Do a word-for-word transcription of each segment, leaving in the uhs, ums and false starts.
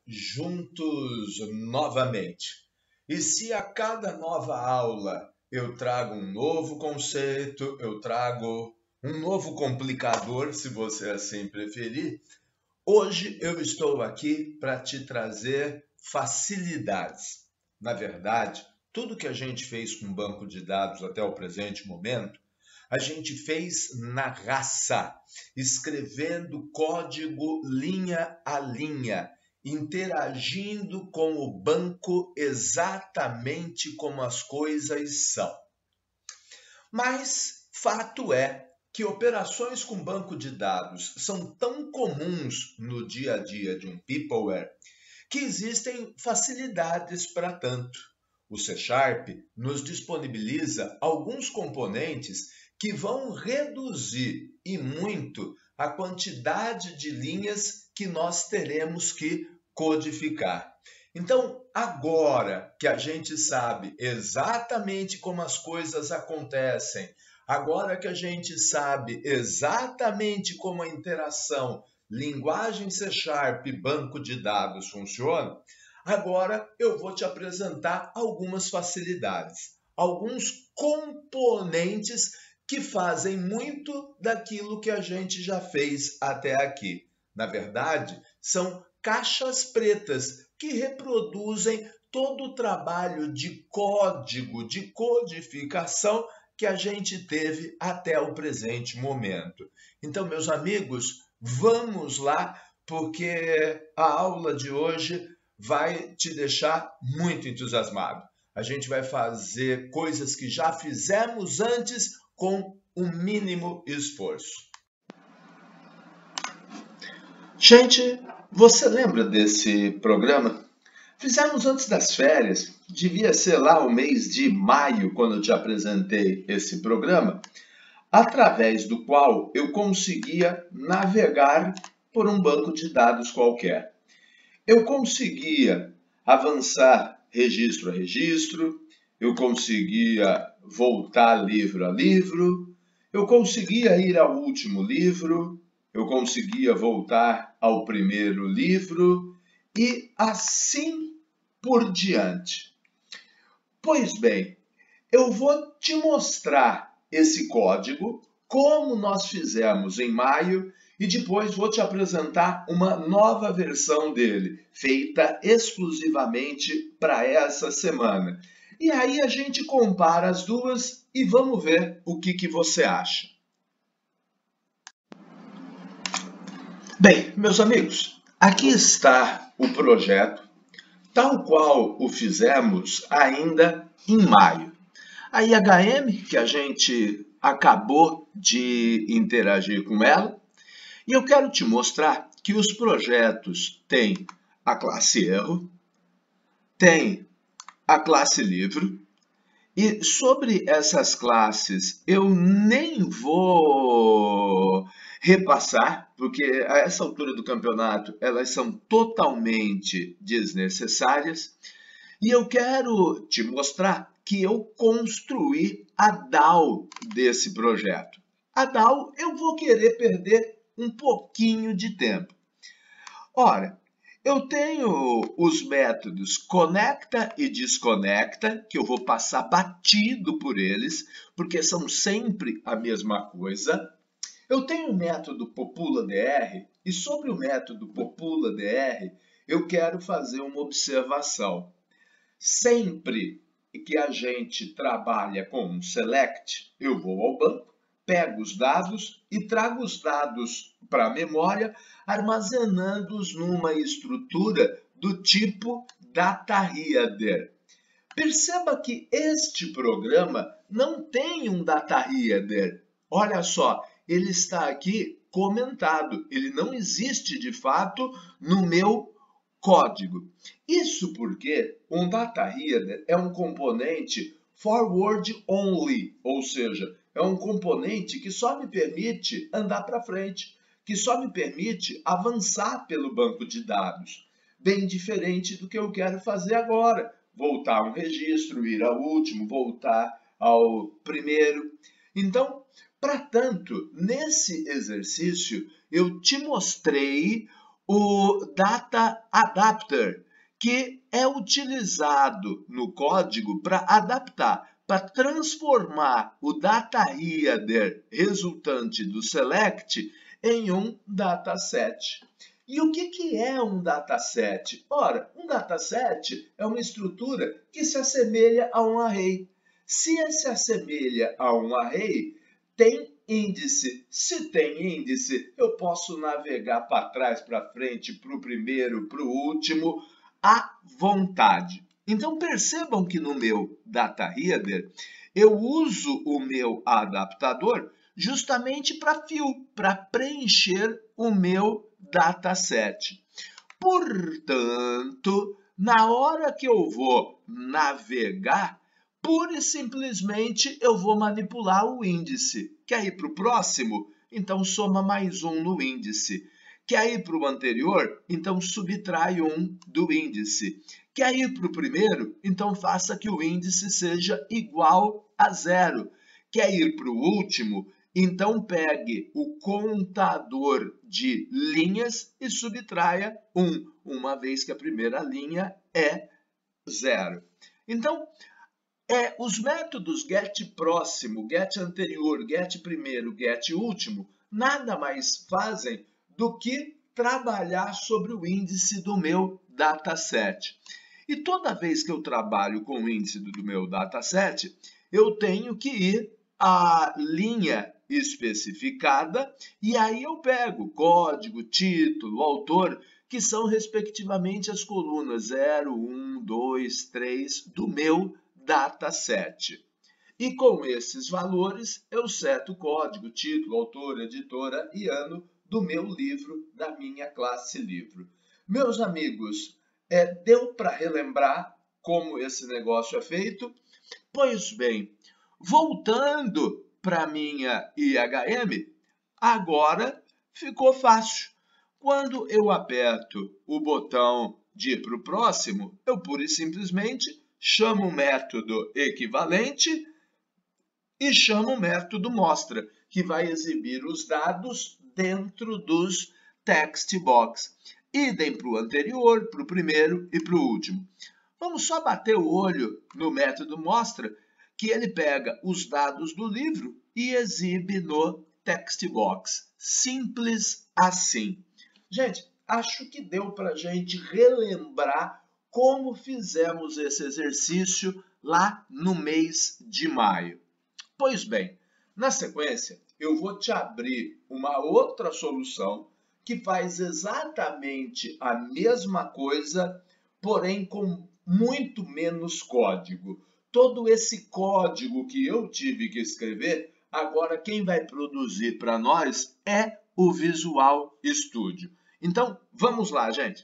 juntos novamente. E se a cada nova aula eu trago um novo conceito, eu trago um novo complicador, se você assim preferir, hoje eu estou aqui para te trazer facilidades. Na verdade, tudo que a gente fez com o banco de dados até o presente momento, a gente fez na raça, escrevendo código linha a linha, interagindo com o banco exatamente como as coisas são. Mas fato é que operações com banco de dados são tão comuns no dia a dia de um peopleware que existem facilidades para tanto. O C Sharp nos disponibiliza alguns componentes que vão reduzir e muito a quantidade de linhas que nós teremos que codificar. Então, agora que a gente sabe exatamente como as coisas acontecem, agora que a gente sabe exatamente como a interação linguagem C Sharp e banco de dados funciona, agora eu vou te apresentar algumas facilidades, alguns componentes que fazem muito daquilo que a gente já fez até aqui. Na verdade, são caixas pretas que reproduzem todo o trabalho de código, de codificação que a gente teve até o presente momento. Então, meus amigos, vamos lá, porque a aula de hoje vai te deixar muito entusiasmado. A gente vai fazer coisas que já fizemos antes com o mínimo esforço. Gente, você lembra desse programa? Fizemos antes das férias, devia ser lá o mês de maio, quando eu te apresentei esse programa, através do qual eu conseguia navegar por um banco de dados qualquer. Eu conseguia avançar registro a registro, eu conseguia voltar livro a livro, eu conseguia ir ao último livro, eu conseguia voltar ao primeiro livro e assim por diante. Pois bem, eu vou te mostrar esse código, como nós fizemos em maio, e depois vou te apresentar uma nova versão dele, feita exclusivamente para essa semana. E aí a gente compara as duas e vamos ver o que, que você acha. Bem, meus amigos, aqui está o projeto, tal qual o fizemos ainda em maio. A I H M, que a gente acabou de interagir com ela, e eu quero te mostrar que os projetos têm a classe erro, tem a classe livro, e sobre essas classes eu nem vou repassar, porque a essa altura do campeonato elas são totalmente desnecessárias, e eu quero te mostrar que eu construí a D A O desse projeto. A D A O eu vou querer perder um pouquinho de tempo. Ora, eu tenho os métodos conecta e desconecta, que eu vou passar batido por eles, porque são sempre a mesma coisa. Eu tenho o método popula_dr, e sobre o método popula_dr, eu quero fazer uma observação. Sempre que a gente trabalha com um select, eu vou ao banco, pego os dados e trago os dados para a memória, armazenando-os numa estrutura do tipo datareader. Perceba que este programa não tem um datareader. Olha só, ele está aqui comentado, ele não existe de fato no meu código. Isso porque um datareader é um componente forward only, ou seja, é um componente que só me permite andar para frente, que só me permite avançar pelo banco de dados. Bem diferente do que eu quero fazer agora. Voltar um registro, ir ao último, voltar ao primeiro. Então, para tanto, nesse exercício, eu te mostrei o Data Adapter, que é utilizado no código para adaptar, para transformar o data header resultante do select em um dataset. E o que, que é um dataset? Ora, um dataset é uma estrutura que se assemelha a um array. Se se assemelha a um array, tem índice. Se tem índice, eu posso navegar para trás, para frente, para o primeiro, para o último, à vontade. Então, percebam que no meu data header, eu uso o meu adaptador justamente para fio, para preencher o meu dataset. Portanto, na hora que eu vou navegar, pura e simplesmente eu vou manipular o índice. Quer ir para o próximo? Então soma mais um no índice. Quer ir para o anterior? Então subtrai um do índice. Quer ir para o primeiro? Então faça que o índice seja igual a zero. Quer ir para o último? Então pegue o contador de linhas e subtraia um, uma vez que a primeira linha é zero. Então, é, os métodos get próximo, get anterior, get primeiro, get último, nada mais fazem do que trabalhar sobre o índice do meu dataset. E toda vez que eu trabalho com o índice do meu dataset, eu tenho que ir à linha especificada e aí eu pego código, título, autor, que são respectivamente as colunas zero, um, dois, três do meu dataset. E com esses valores eu seto o código, título, autor, editora e ano do meu livro, da minha classe livro. Meus amigos, é, deu para relembrar como esse negócio é feito? Pois bem, voltando para minha I H M, agora ficou fácil. Quando eu aperto o botão de ir para o próximo, eu pura e simplesmente chamo o método equivalente e chamo o método mostra, que vai exibir os dados dentro dos text box. Idem para o anterior, para o primeiro e para o último. Vamos só bater o olho no método mostra, que ele pega os dados do livro e exibe no text box. Simples assim. Gente, acho que deu para a gente relembrar como fizemos esse exercício lá no mês de maio. Pois bem, na sequência, eu vou te abrir uma outra solução que faz exatamente a mesma coisa, porém com muito menos código. Todo esse código que eu tive que escrever, agora quem vai produzir para nós é o Visual Studio. Então, vamos lá, gente.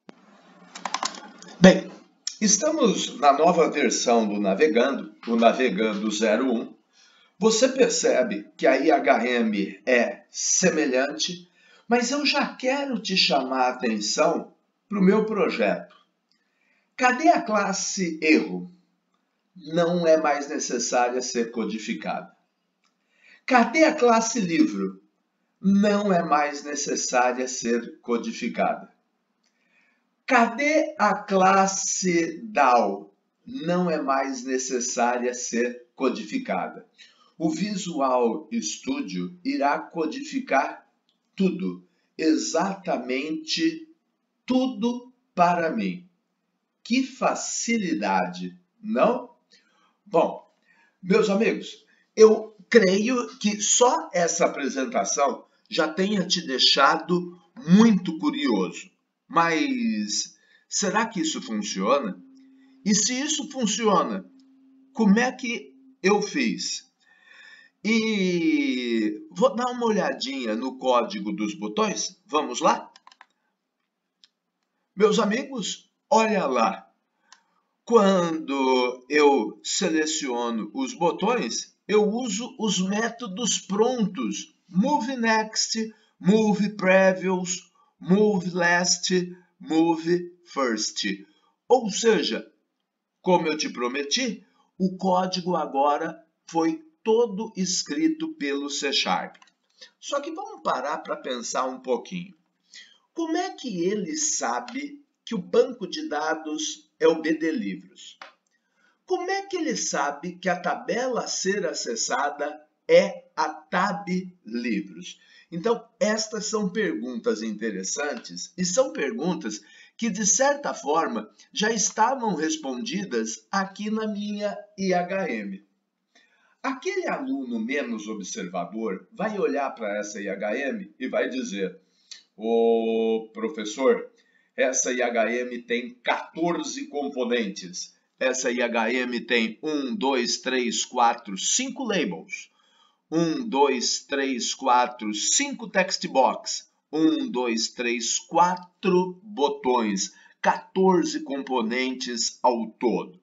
Bem, estamos na nova versão do Navegando, o Navegando zero um. Você percebe que a I H M é semelhante, mas eu já quero te chamar a atenção para o meu projeto. Cadê a classe erro? Não é mais necessária ser codificada. Cadê a classe livro? Não é mais necessária ser codificada. Cadê a classe D A W? Não é mais necessária ser codificada. O Visual Studio irá codificar tudo, exatamente tudo para mim. Que facilidade, não? Bom, meus amigos, eu creio que só essa apresentação já tenha te deixado muito curioso. Mas será que isso funciona? E se isso funciona, como é que eu fiz? E vou dar uma olhadinha no código dos botões. Vamos lá? Meus amigos, olha lá. Quando eu seleciono os botões, eu uso os métodos prontos. Move Next, Move Previous, Move Last, Move First. Ou seja, como eu te prometi, o código agora foi todo escrito pelo C Sharp. Só que vamos parar para pensar um pouquinho. como é que ele sabe que o banco de dados é o B D Livros? Como é que ele sabe que a tabela a ser acessada é a Tab Livros? Então, estas são perguntas interessantes e são perguntas que, de certa forma, já estavam respondidas aqui na minha I H M. Aquele aluno menos observador vai olhar para essa I H M e vai dizer: ô professor, essa I H M tem quatorze componentes. Essa I H M tem um, dois, três, quatro, cinco labels. um, dois, três, quatro, cinco text box. um, dois, três, quatro botões. quatorze componentes ao todo.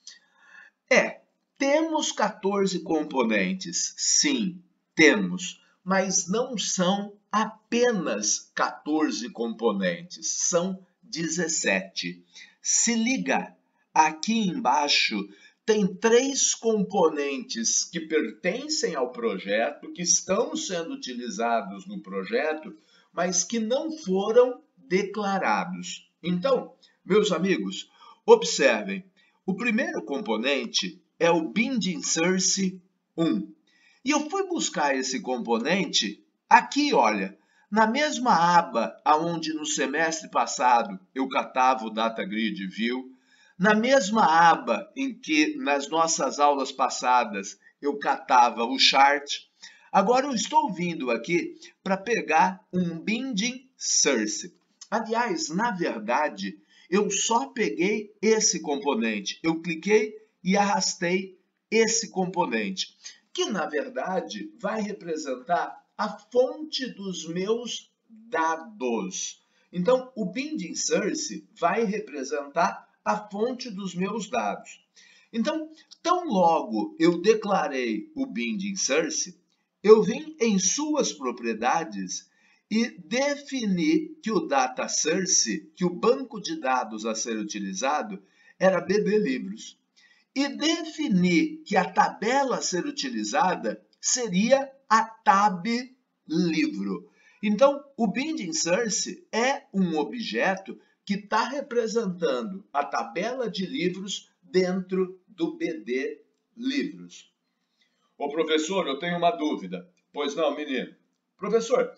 É, temos quatorze componentes. Sim, temos. Mas não são apenas quatorze componentes. São dezessete. Se liga, aqui embaixo tem três componentes que pertencem ao projeto, que estão sendo utilizados no projeto, mas que não foram declarados. Então, meus amigos, observem. O primeiro componente é o Binding Source um. E eu fui buscar esse componente aqui, olha, na mesma aba onde no semestre passado eu catava o Data Grid View, na mesma aba em que nas nossas aulas passadas eu catava o chart. Agora eu estou vindo aqui para pegar um Binding Source. Aliás, na verdade, eu só peguei esse componente. Eu cliquei e arrastei esse componente, que na verdade vai representar a fonte dos meus dados. Então, o Binding Source vai representar a fonte dos meus dados. Então, tão logo eu declarei o Binding Source, eu vim em suas propriedades e defini que o Data Source, que o banco de dados a ser utilizado, era B D Livros. E defini que a tabela a ser utilizada seria a Tab Livro. Então, o Binding Source é um objeto que está representando a tabela de livros dentro do B D Livros. Ô professor, eu tenho uma dúvida. Pois não, menino? Professor,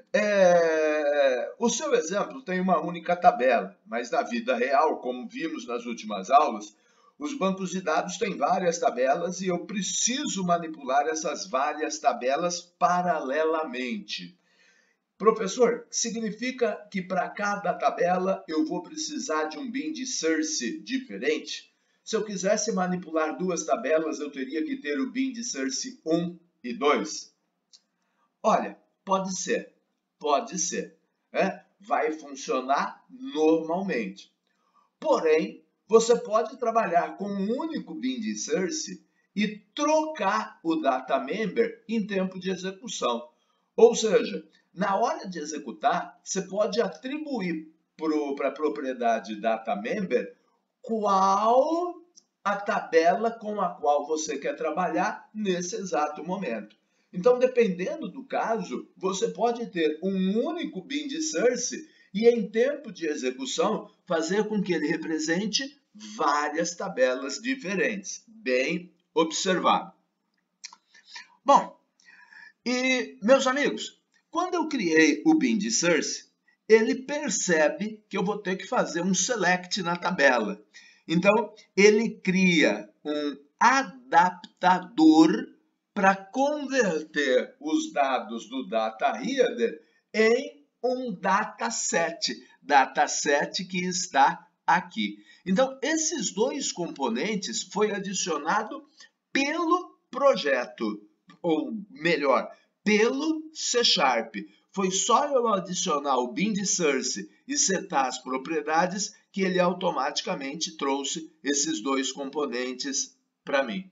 é... o seu exemplo tem uma única tabela, mas na vida real, como vimos nas últimas aulas, os bancos de dados têm várias tabelas e eu preciso manipular essas várias tabelas paralelamente. Professor, significa que para cada tabela eu vou precisar de um Binding Source diferente? Se eu quisesse manipular duas tabelas, eu teria que ter o Binding Source um e dois? Olha, pode ser, pode ser, né? Vai funcionar normalmente. Porém, você pode trabalhar com um único Binding Source e trocar o Data Member em tempo de execução. Ou seja, na hora de executar, você pode atribuir para a propriedade Data Member qual a tabela com a qual você quer trabalhar nesse exato momento. Então, dependendo do caso, você pode ter um único Binding Source e, em tempo de execução, fazer com que ele represente várias tabelas diferentes. Bem observado. Bom, e, meus amigos, quando eu criei o Binding Source, ele percebe que eu vou ter que fazer um select na tabela. Então, ele cria um adaptador para converter os dados do Data Reader em um dataset, dataset que está aqui. Então, esses dois componentes foi adicionado pelo projeto, ou melhor, pelo C Sharp. Foi só eu adicionar o Binding Source e setar as propriedades que ele automaticamente trouxe esses dois componentes para mim.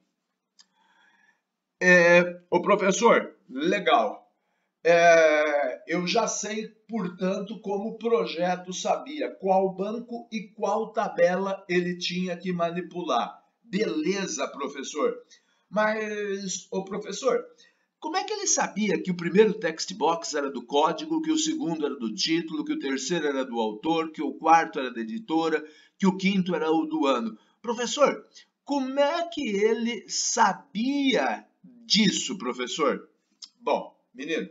É, o professor, legal. É, eu já sei, portanto, como o projeto sabia qual banco e qual tabela ele tinha que manipular. Beleza, professor. Mas, o professor, Como é que ele sabia que o primeiro text box era do código, que o segundo era do título, que o terceiro era do autor, que o quarto era da editora, que o quinto era o do ano? Professor, como é que ele sabia disso, professor? Bom, menino,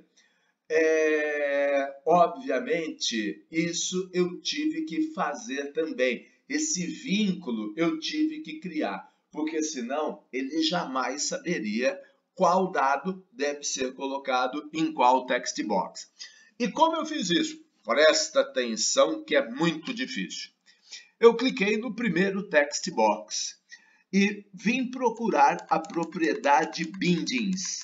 é, obviamente isso eu tive que fazer também. Esse vínculo eu tive que criar, porque senão ele jamais saberia qual dado deve ser colocado em qual text box. E como eu fiz isso? Presta atenção que é muito difícil. Eu cliquei no primeiro text box e vim procurar a propriedade bindings.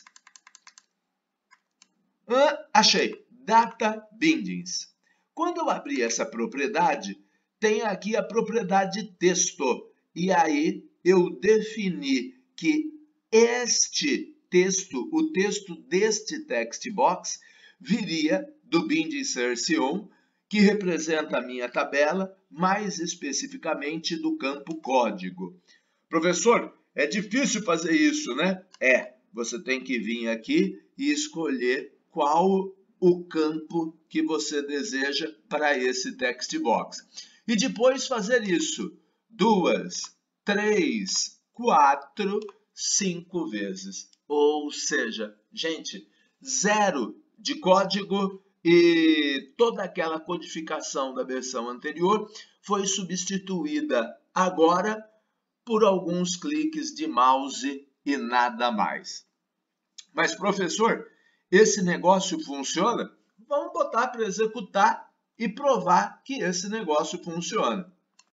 Ah, achei, data bindings. Quando eu abri essa propriedade, tem aqui a propriedade texto. E aí eu defini que este texto, o texto deste text box, viria do binding source um, que representa a minha tabela, mais especificamente do campo código. Professor, é difícil fazer isso, né? É, você tem que vir aqui e escolher qual o campo que você deseja para esse text box. E depois fazer isso duas, três, quatro, cinco vezes. Ou seja, gente, zero de código e toda aquela codificação da versão anterior foi substituída agora por alguns cliques de mouse e nada mais. Mas, professor, esse negócio funciona? Vamos botar para executar e provar que esse negócio funciona.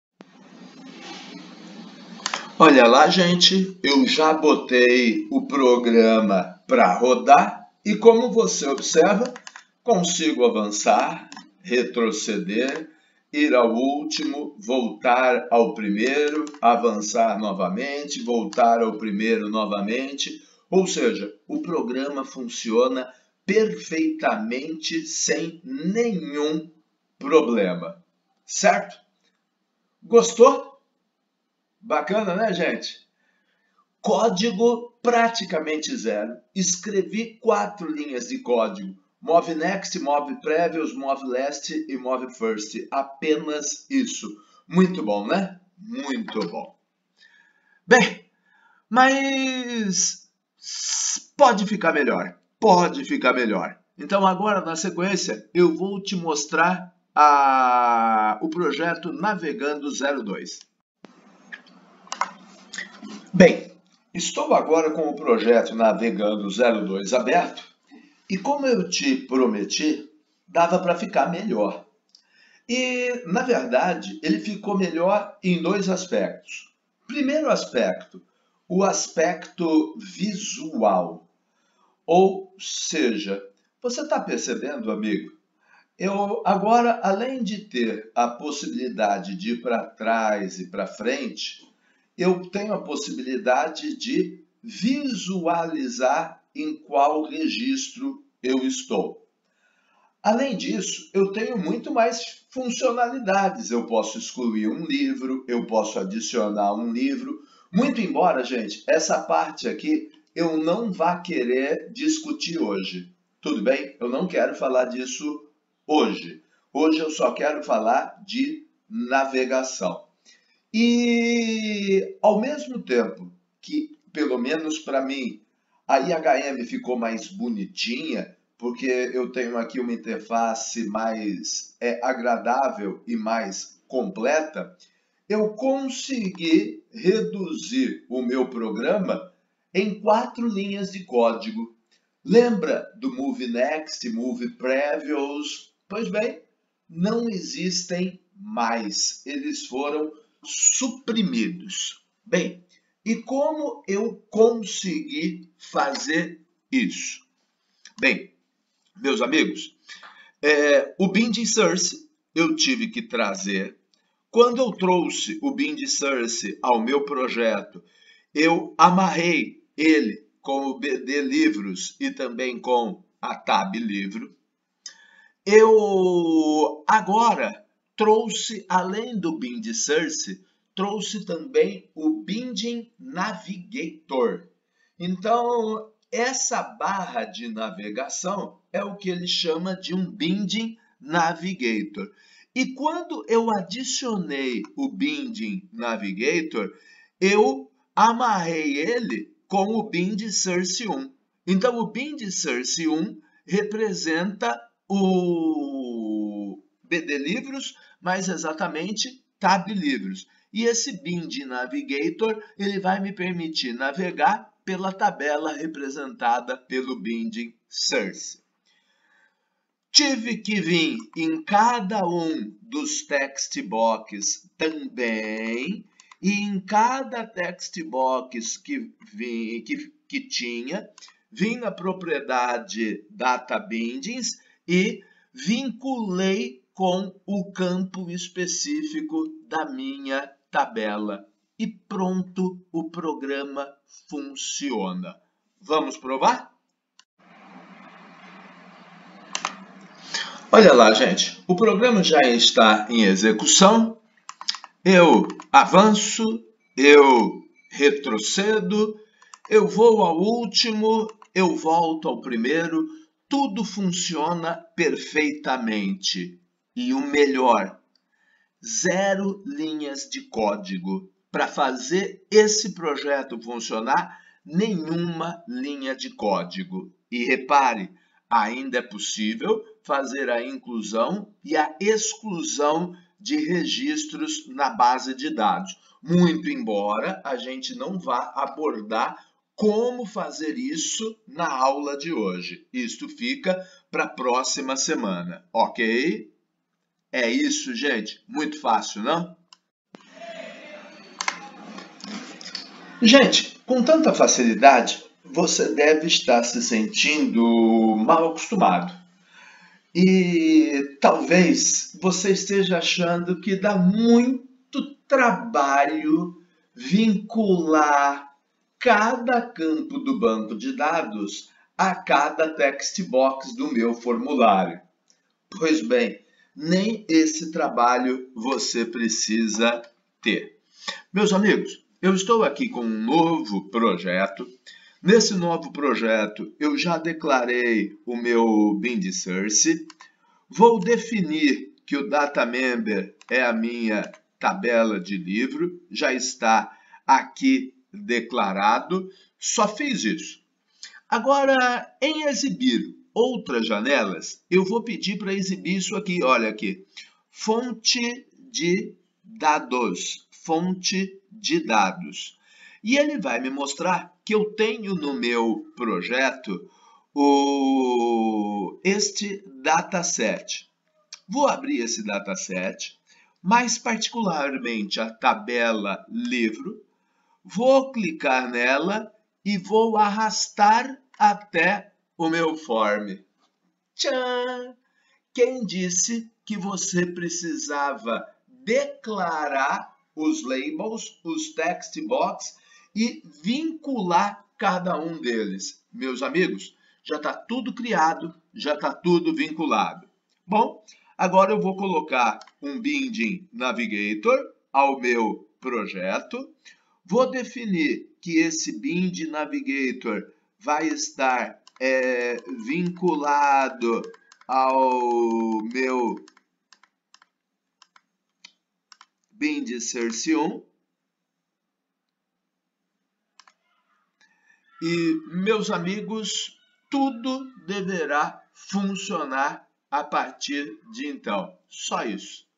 Olha lá, gente, eu já botei o programa para rodar e, como você observa, consigo avançar, retroceder, ir ao último, voltar ao primeiro, avançar novamente, voltar ao primeiro novamente. Ou seja, o programa funciona perfeitamente sem nenhum problema, certo? Gostou? Bacana, né, gente? Código praticamente zero. Escrevi quatro linhas de código. Move next, move previous, move last e move first. Apenas isso. Muito bom, né? Muito bom. Bem, mas pode ficar melhor. Pode ficar melhor. Então agora, na sequência, eu vou te mostrar a... o projeto Navegando zero dois. Bem, estou agora com o projeto Navegando zero dois aberto e, como eu te prometi, dava para ficar melhor. E, na verdade, ele ficou melhor em dois aspectos. Primeiro aspecto, o aspecto visual. Ou seja, você está percebendo, amigo? Eu agora, além de ter a possibilidade de ir para trás e para frente, eu tenho a possibilidade de visualizar em qual registro eu estou. Além disso, eu tenho muito mais funcionalidades. Eu posso excluir um livro, eu posso adicionar um livro. Muito embora, gente, essa parte aqui eu não vá querer discutir hoje. Tudo bem? Eu não quero falar disso hoje. Hoje eu só quero falar de navegação. E, ao mesmo tempo que, pelo menos para mim, a I H M ficou mais bonitinha, porque eu tenho aqui uma interface mais é, agradável e mais completa, eu consegui reduzir o meu programa em quatro linhas de código. Lembra do Move Next, Move Previous? Pois bem, não existem mais. Eles foram suprimidos. Bem, e como eu consegui fazer isso? Bem, meus amigos, é, o binding source eu tive que trazer. Quando eu trouxe o binding source ao meu projeto, eu amarrei ele com o B D Livros e também com a Tab Livro. Eu agora trouxe, além do binding source, trouxe também o binding navigator. Então, essa barra de navegação é o que ele chama de um Binding Navigator. E quando eu adicionei o Binding Navigator, eu amarrei ele com o Bind Source um. Então, o Bind Source um representa o B D Livros, mais exatamente Tab Livros. E esse Bind Navigator ele vai me permitir navegar pela tabela representada pelo Binding Source. Tive que vir em cada um dos text boxes também, e em cada text box que, vi, que, que tinha, vim na propriedade Data Bindings e vinculei com o campo específico da minha tabela. E pronto, o programa funciona. Vamos provar? Olha lá, gente, o programa já está em execução. Eu avanço, eu retrocedo, eu vou ao último, eu volto ao primeiro, tudo funciona perfeitamente. E o melhor, zero linhas de código. Para fazer esse projeto funcionar, nenhuma linha de código. E repare, ainda é possível fazer a inclusão e a exclusão de registros na base de dados. Muito embora a gente não vá abordar como fazer isso na aula de hoje. Isto fica para a próxima semana, ok? É isso, gente. Muito fácil, não? Gente, com tanta facilidade, você deve estar se sentindo mal acostumado. E talvez você esteja achando que dá muito trabalho vincular cada campo do banco de dados a cada text box do meu formulário. Pois bem, nem esse trabalho você precisa ter. Meus amigos, eu estou aqui com um novo projeto. Nesse novo projeto, eu já declarei o meu Bind Source. Vou definir que o Data Member é a minha tabela de livro. Já está aqui declarado. Só fiz isso. Agora, em exibir outras janelas, eu vou pedir para exibir isso aqui. Olha aqui. Fonte de dados. Fonte de dados. E ele vai me mostrar que eu tenho no meu projeto o, este dataset. Vou abrir esse dataset, mais particularmente a tabela livro, vou clicar nela e vou arrastar até o meu form. Tchan! Quem disse que você precisava declarar os labels, os text box, e vincular cada um deles? Meus amigos, já está tudo criado, já está tudo vinculado. Bom, agora eu vou colocar um Binding Navigator ao meu projeto. Vou definir que esse Bind Navigator vai estar é, vinculado ao meu Bind Source um. E, meus amigos, tudo deverá funcionar a partir de então. Só isso.